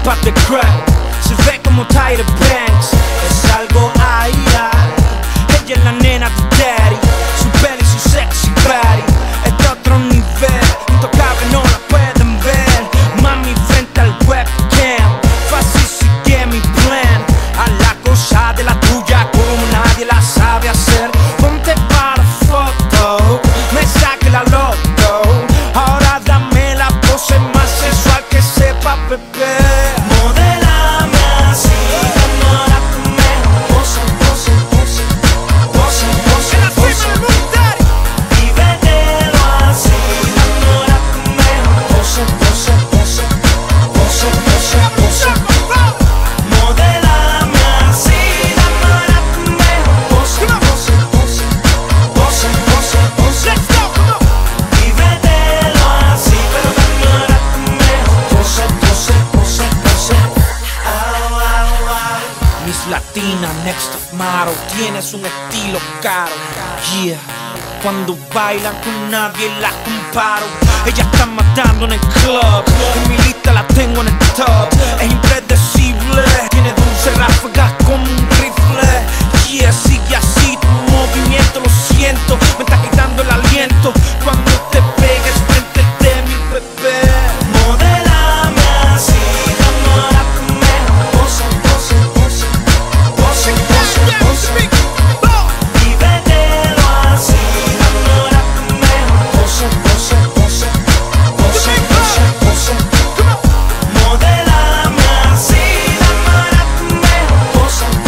paz de crack, se ve como Tyra Banks. Es algo ay, ay. Ella es la nena de daddy, su belly, su sexy body es de otro nivel, intocable, no la pueden ver. Mami frente al webcam, fácil sigue mi plan. A la cosa de la tuya como nadie la sabe hacer. Ponte para foto, me saque la loto. Ahora dame la pose más sensual que sepa beber. Modélame así, enamórame. Pose, pose, pose, pose, pose, pose. Vívetelo así, enamórame. Pose, pose, pose, pose, pose, pose. Modélame así, enamórame. Pose, pose, pose, pose, pose, pose. Vívetelo así, pero enamórame. Pose, pose, pose, pose. Au, au, au. Miss Latina, next of model, tienes un estilo caro. Yeah, cuando bailan con nadie la comparo. Ella está matando en el club, en mi lista la tengo en el top. Es impredecible, tiene dulce ráfagas como un rifle. Yeah, sigue así tu movimiento, lo siento. Mientras que